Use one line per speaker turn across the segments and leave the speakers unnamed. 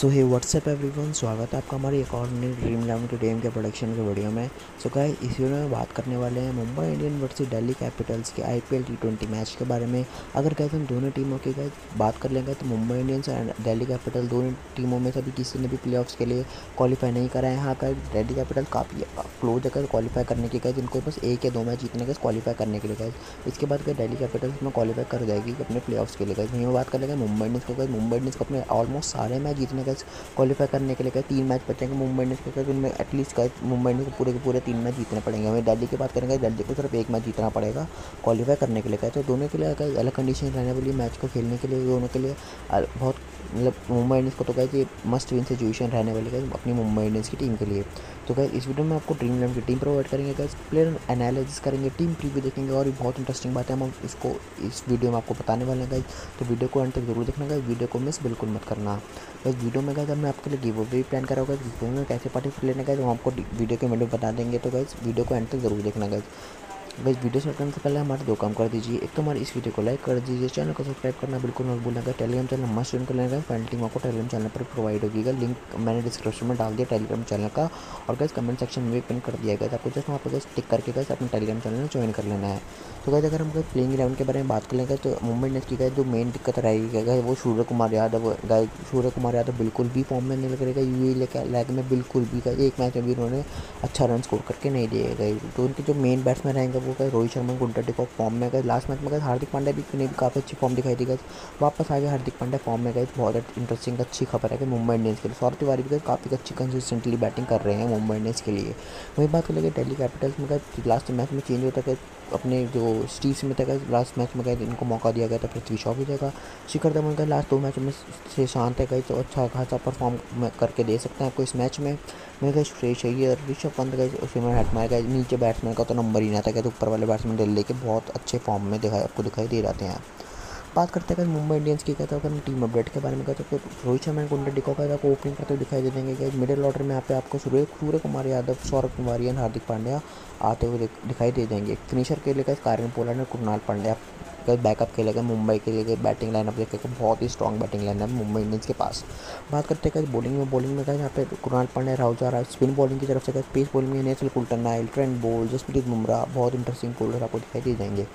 सो हे WhatsApp everyone, स्वागत है आपका हमारी एक और नई ड्रीम 11 के टीम के प्रोडक्शन के वीडियो में। सो गाइस, इस वीडियो में बात करने वाले हैं Mumbai Indian versus Delhi Capitals के आईपीएल टी20 मैच के बारे में। अगर गाइस हम दोनों टीमों की गाइस बात कर लेंगे तो Mumbai Indians and Delhi capital दोनों टीमों में से भी किसी ने भी प्लेऑफ्स के लिए क्वालिफाई नहीं करा है। हाँ गाइस, दिल्ली कैपिटल काफ़ी क्लोज है क्वालिफाई करने की। गाइस इनको बस एक या दो मैच जीतने का क्वालिफाई करने के लिए। गाइस इसके बाद गाइस दिल्ली कैपिटल्स में क्वालिफाई कर जाएगी अपने प्लेऑफ्स के लिए। गाइस वहीं बात कर लेंगे मुंबई इंडियंस को। गाइस मुंबई इंडियंस को अपने ऑलमोस्ट सारे मैच जीतने का क्वालिफाई करने के लिए। क्या 3 मैच बचेंगे मुंबई इंडियंस के, उनमें एटलीस्ट का मुंबई इंडियंस को पूरे के पूरे 3 मैच जीतने पड़ेंगे। हमें दिल्ली की बात करेंगे, दिल्ली को सिर्फ 1 मैच जीतना पड़ेगा क्वालिफाई करने के लिए। क्या तो दोनों के लिए अलग कंडीशन रहने वाली मैच को खेलने के लिए, दोनों के लिए बहुत मतलब मुंबई इंडियंस को तो गाइस ये मस्ट विन सिचुएशन रहने वाली है अपनी मुंबई इंडियंस की टीम के लिए। तो गाइस इस वीडियो में आपको ड्रीम 11 की टीम प्रोवाइड करेंगे। गाइस प्लेयर एनालिसिस करेंगे, टीम प्रीव्यू देखेंगे और भी बहुत इंटरेस्टिंग बातें हम इसको इस वीडियो में आपको बताने वाले हैं। गाइस तो वीडियो को अंत तक जरूर देखना। गाइस वीडियो को मिस बिल्कुल मत करना। गाइस वीडियो में गाइस हमने आपके लिए गिव अवे प्लान करा होगा। गिव अवे में कैसे पार्टिसिपेट लेना गाइस हम आपको वीडियो के मिनट बता देंगे। तो गाइस वीडियो को अंत तक जरूर देखना। गाइस वीडियो स्टार्ट करने से पहले हमारे 2 काम कर दीजिए। एक तो हमारे इस वीडियो को लाइक कर दीजिए, चैनल को सब्सक्राइब करना बिल्कुल मत भूलना। टेलीग्राम चैनल मस्ट ज्वाइन कर लेना। फाइनल टीम आपको टेलीग्राम चैनल पर प्रोवाइड होगी। लिंक मैंने डिस्क्रिप्शन में डाल दिया टेलीग्राम चैनल का, और गाइस कमेंट सेक्शन में भी पिन कर दिया गया। आपको जस्ट वहाँ पर गाइस टिक करके गाइस अपने टेलीग्राम चैनल में ज्वाइन कर लेना है। तो गाइस अगर हम गाइस प्लेइंग 11 के बारे में बात कर लेंगे तो मुंबई इंडियंस की गाइस जो मेन दिक्कत रहेगी गाइस वो सूर्य कुमार यादव। गाइस सूर्य कुमार यादव बिल्कुल भी फॉर्म में नहीं लग रहेगा। यूएई लैग में बिल्कुल भी गाइस एक मैच में भी उन्होंने अच्छा रन स्कोर करके नहीं दिए गए। तो उनके जो मेन बैट्समैन रहेंगे वो guys Rohit Sharma, Quinton de Kock form में गए। लास्ट मैच में गए हार्दिक पांड्या भी ने भी काफ़ी अच्छी फॉर्म दिखाई दी। गई वापस आ गए हार्दिक पांड्या फॉर्म में। गए बहुत इंटरेस्टिंग अच्छी खबर है कि मुंबई इंडियंस के लिए सौरभ तिवारी भी काफ़ी अच्छी कंसिस्टेंटली बैटिंग कर रहे हैं मुंबई इंडियंस के लिए। वही बात कर लेंगे दिल्ली कैपिटल्स में। गए लास्ट मैच में चेंज होता है अपने जो स्टीव स्मिथ है लास्ट मैच में गए इनको मौका दिया गया था पृथ्वी शॉ की जगह। शिखर धवन का लास्ट 2 मैच में से शांत है गए तो अच्छा खासा परफॉर्म करके दे सकते हैं आपको इस मैच में। मैं गए श्रेयस अय्यर, ऋषभ पंत गए, सिमरन हेटमायर गए। नीचे बैट्समैन का तो नंबर ही ना था। कहते ऊपर वाले बैट्समैन दिल्ली के बहुत अच्छे फॉर्म में आपको दिखाई दे जाते हैं। बात करते हैं मुंबई इंडियंस की। कहता है टीम अपडेट के बारे में। कहते हैं तो रोहित शर्मा गुंटर डिकॉक आपको ओपनिंग करते हुए दिखाई दे देंगे। मिडिल ऑर्डर में यहाँ पे आपको सूर्य कुमार यादव, सौरभ तिवारी, हार्दिक पांड्या आते हुए दिखाई दे देंगे। फिनिशर के लिए कारिन पोलार्ड और कुणाल पांड्या बैकअप खेलेगा मुंबई के लिए। बैटिंग लाइनअप देखेगा बहुत ही strong batting lineup Mumbai Indians के पास। बात करते हैं बॉलिंग में यहाँ पे कुणाल पांड्या, राहुल चारा। स्पिन बॉलिंग की तरफ से पेस बॉलिंग में Nathan Coulter, Nile, Trent Boult, Jasprit Bumrah बहुत इंटरेस्टिंग बॉलर आपको दिखाई दे जाएंगे।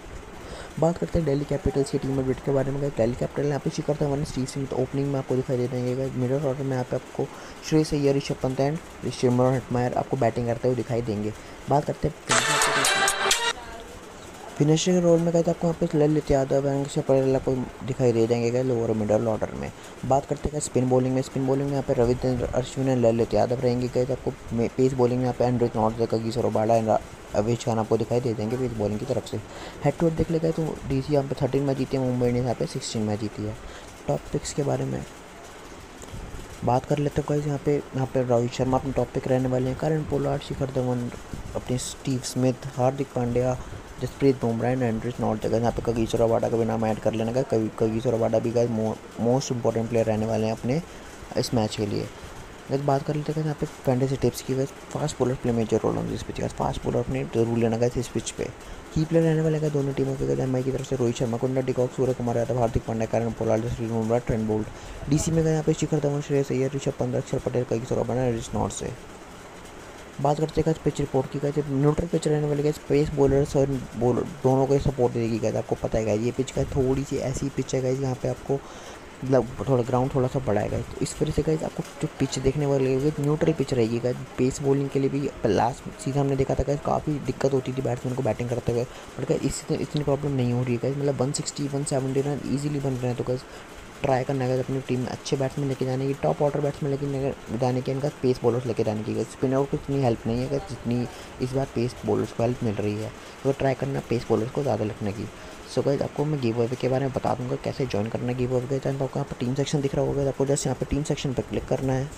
बात करते हैं दिल्ली कैपिटल्स की टीम अपडेट के बारे में। दिल्ली कैपिटल यहाँ पे Shikhar Dhawan, Steve Smith opening में आपको दिखाई दे देंगे। मिडिल ऑर्डर में यहाँ पे आपको Shreyas Iyer, Rishabh Pant and Shimron Hetmyer आपको बैटिंग करते हुए दिखाई देंगे। बात करते हैं फिनिशिंग रोल में कहते हैं आपको यहाँ पे ललित यादव, अक्षर पटेल आपको दिखाई दे देंगे लोअर मिडल ऑर्डर में। बात करते हैं स्पिन बॉलिंग में यहाँ पे रविंद्र अश्विन एंड ललित यादव रहेंगे। कहते आपको पेस बॉलिंग में यहाँ पे Anrich Nortje, Kagiso Rabada and Avesh Khan आपको दिखाई दे देंगे पेस बॉलिंग की तरफ से। हेड टू हेड देख लेगा तो डीसी यहाँ पे 13 मैच जीती है, मुंबई इंडियंस यहाँ पे 16 मैच जीती है। टॉप पिक्स के बारे में बात कर लेते हैं गाइस। यहाँ पे रोहित शर्मा अपने टॉप पिक रहने वाले हैं। कारिन पोलार्ड, शिखर धवन, अपने Steve Smith, Hardik Pandya, Jasprit Bumrah and Anrich Nortje जगह। यहाँ पे कगिसो रबाडा का भी नाम ऐड कर लेना का। कगिसो रबाडा भी गाइस मोस्ट इंपॉर्टेंट प्लेयर रहने वाले हैं अपने इस मैच के लिए। अगर बात कर लेते हैं यहाँ पे फैंटेसी टिप्स की। वैसे fast bowler play major role on this pitch. Fast bowler अपने जरूर लेना गया इस पिच पे। की प्लेयर रहने वाले दोनों टीमों के। एमआई की तरफ से Rohit Sharma, Quinton de Kock, Surya Kumar Yadav, Hardik Pandya, Kieron Pollard, Jasprit Bumrah, Trent Boult. DC में गए यहाँ पे Shikhar Dhawan, Shreyas Iyer, Rishabh Pant, Axar Patel, Kagiso Rabada, Anrich Nortje से। बात करते हैं पिच रिपोर्ट की। जब न्यूट्रल पिच रहने वाली स्पेस बॉलर्स और बॉलर दोनों को सपोर्ट देगी। गए आपको पता है ये पिच का थोड़ी सी ऐसी पिच है गाइस यहाँ पे आपको मतलब थोड़ा ग्राउंड थोड़ा सा बड़ा है गाइस। तो इस वजह से गाइस आपको जो पिच देखने वाली है न्यूट्रल पिच रहेगी गाइस। पेस बॉलिंग के लिए भी लास्ट सीजन हमने देखा था गाइस काफ़ी दिक्कत होती थी बैट्समैन को बैटिंग करते हुए, बट गाइस इससे इतनी प्रॉब्लम नहीं हो रही है गाइस। मतलब 160 170 रन ईजिली बन रहे हैं। तो गाइस ट्राई करना है अपनी टीम में अच्छे बैट्समैन लेके जाने की, टॉप ऑर्डर बैट्समैन लेके जाने की, इनका पेस बॉलर्स लेके जाने की। स्पिनर को इतनी हेल्प नहीं है जितनी इस बार पेस बॉलर्स को हेल्प मिल रही है। तो ट्राई करना पेस बॉलर्स को ज़्यादा लिखने की। सो गाइस आपको मैं गिव अवे के बारे में बता दूंगा कैसे ज्वाइन करना है गिव अवे के टाइम। आपको यहाँ पर टीम सेक्शन दिख रहा होगा, आपको जस्ट यहाँ पर टीम सेक्शन पर क्लिक करना है।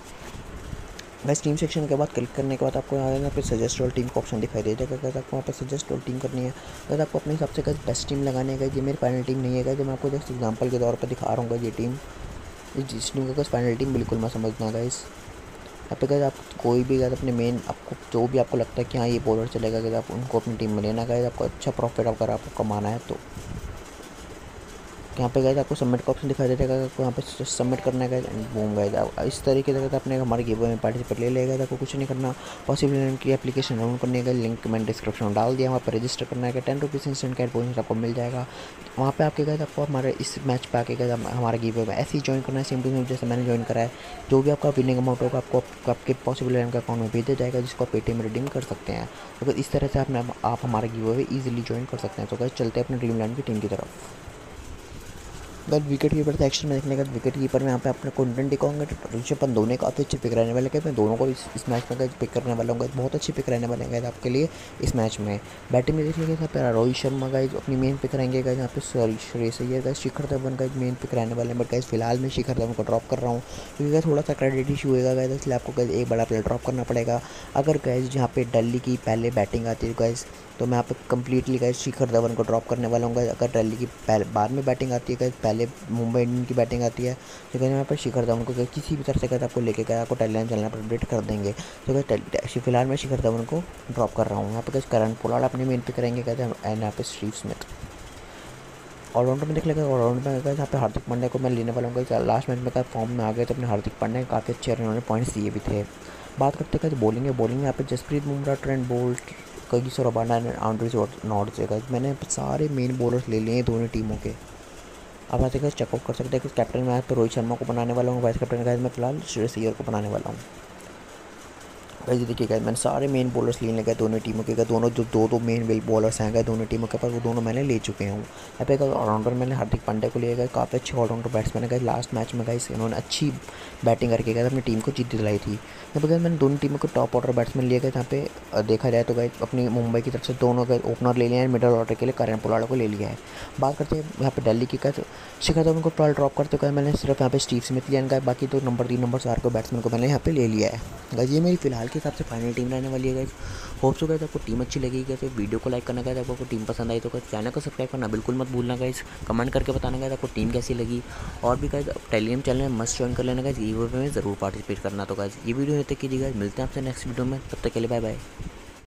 गाइस टीम सेक्शन के बाद क्लिक करने के बाद आपको यहाँ पे सजेस्ट ऑल टीम का ऑप्शन दिखाई दे जाएगा। अगर आपको वहाँ पे सजेस्ट ऑल टीम करनी है तो आपको अपने हिसाब से बेस्ट टीम लगाने का। ये मेरी फाइनल टीम नहीं है, जो मैं आपको जस्ट एग्जांपल के तौर पर दिखा रहा हूँ। ये टीम जिस टीम का फाइनल टीम बिल्कुल मत समझना गाइस। यहाँ पे गाइस आप कोई भी गाइस अपने मेन आपको जो भी आपको लगता है कि हाँ ये बॉलर चलेगा गाइस आप उनको अपनी टीम में लेना गाइस। आपको अच्छा प्रॉफिट अगर आपको कमाना है तो। यहाँ पे गए आपको सबमिट का ऑप्शन दिखाई दे जाएगा, आपको यहाँ पे सबमिट करना है एंड बूम गए। इस तरीके से आपने हमारे गिव में पार्टिसिपेट ले लेगा, आपको कुछ नहीं करना। पॉसिबल लिंक की एप्लीकेशन डाउनलोड करने का लिंक मैंने डिस्क्रिप्शन में डाल दिया, वहाँ पर रजिस्टर करना है, 10 रुपीज़ इंस्टेंट कैश बोनस आपको मिल जाएगा। वहाँ पे आपके गए आपको हमारे इस मैच पे आके गए हमारा गिव में ऐसे ही ज्वाइन करना है, सेम टू सेम जैसे मैंने ज्वाइन करा है। जो भी आपका विनिंग अमाउंट होगा आपको आपके पॉसिबल बैंक अकाउंट में भेजा जाएगा, जिसको आप पेटीएम में रिडीम कर सकते हैं। तो इस तरह से आप हमारा गिव अवे ईजिली ज्वाइन कर सकते हैं। तो गाइस चलते हैं अपने ड्रीम इलेवन की टीम की तरफ। बट विकेट कीपर सेक्शन में देखने का विकेट कीपर में यहाँ पे अपने कंटेंट दिखाऊंगा। ऋषभ पंत दोनों काफ़ी अच्छे पिक रहने वाले हैं, मैं दोनों को इस मैच में पिक करने वाला हूँ। बहुत अच्छे पिक रहने वाले हैं आपके लिए इस मैच में। बैटिंग में देखिएगा यहाँ पे रोहित शर्मा गाइज अपनी मेन पिक रहेंगे, यहाँ पे Shreyas Iyer guys, Shikhar Dhawan guys main pick रहने वाले हैं। बट गाइज फिलहाल मैं शिखर धवन को ड्रॉप कर रहा हूँ क्योंकि थोड़ा सा क्रेडिट इशू होगा गाइज, इसलिए आपको गाइज एक बड़ा प्लेयर ड्रॉप करना पड़ेगा। अगर गाइज यहाँ पे दिल्ली की पहले बैटिंग आती है गाइज, तो मैं यहाँ पे कम्प्लीटली गाइज शिखर धवन को ड्रॉप करने वाला हूँ। अगर दिल्ली की बाद में बैटिंग आती है गाइज, पहले मुंबई इंडियन की बैटिंग आती है, तो कहते यहाँ पर शिखर धवन को किसी भी तरह से कहते आपको लेके गया, आपको टेलीग्राम चैनल पर अपडेट कर देंगे। तो फिलहाल मैं शिखर धवन को ड्रॉप कर रहा हूँ। यहाँ पे गाइज करण पोलार्ड अपने मेन पे करेंगे कहते हैं, एंड यहाँ पे स्टीव स्मिथ। ऑलराउंडर में देख लेगा, ऑलराउंडर में यहाँ पे हार्दिक पांड्या को मैं लेने वाला हूँ। लास्ट मैच में फॉर्म में आ गए तो अपने हार्दिक पांड्या काफ़ी अच्छे उन्होंने पॉइंट्स दिए भी थे। बात करते हैं बॉलिंग है, बॉलिंग में यहाँ पे Jasprit Bumrah, Trent Boult, Kagiso Rabada, Anrich Nortje से मैंने सारे मेन बॉलर्स ले लिए हैं दोनों टीमों के। अब आते चेकआउट कर सकते हैं कि कैप्टन में यहाँ पे रोहित शर्मा को बनाने वाला हूँ, वाइस कैप्टन का मैं फिलहाल श्रेयस अय्यर को बनाने वाला हूँ। वैसे देखिएगा मैंने सारे मेन बॉलर्स ले लगे दोनों टीमों के, दोनों जो दो मेन बॉलर्स हैं गए दोनों टीमों के पास, वो दोनों मैंने ले चुके हूँ। यहाँ पे ऑलराउंडर मैंने हार्दिक पांड्या को लिया गया, काफ़ी अच्छे ऑलराउंडर बैट्समैन गए। लास्ट मैच में गए इन्होंने अच्छी बैटिंग करके गए अपनी टीम को जीत दिलाई थी। यहाँ पे मैंने दोनों टीमों को टॉप ऑर्डर बैट्समैन लिए गए। यहाँ पे देखा जाए तो गए अपनी मुंबई की तरफ से दोनों गए ओपनर ले लिया है, मिडल ऑर्डर के लिए करण पोलार्ड को ले लिया है। बात करते हैं यहाँ पे दिल्ली की कहते शिखर धवन को फिलहाल ड्रॉप करते हुए मैंने सिर्फ यहाँ पे स्टीव स्मिथ लिया है, बाकी तो नंबर 3 नंबर 4 को बैट्समैन को मैंने यहाँ पे ले लिया है। गाइस ये मेरी फिलहाल के हिसाब से फाइनल टीम रहने वाली है गाइस। होप सो गाइस आपको टीम अच्छी लगेगी गाइस, वीडियो को लाइक करना गाइस, आपको टीम पसंद आई तो गाइस चैनल को सब्सक्राइब करना बिल्कुल मत भूलना गाइस, कमेंट करके बताना गाइस आपको टीम कैसी लगी। और भी गाइस टेलीग्राम चैनल में मस्ट ज्वाइन कर लेना गाइस, गिव अवे में ज़रूर पार्टिसिपेट करना। तो गाइस ये वीडियो यहाँ तक कीजिए गाइस, मिलते हैं आपसे नेक्स्ट वीडियो में, तब तक के लिए बाय बाय।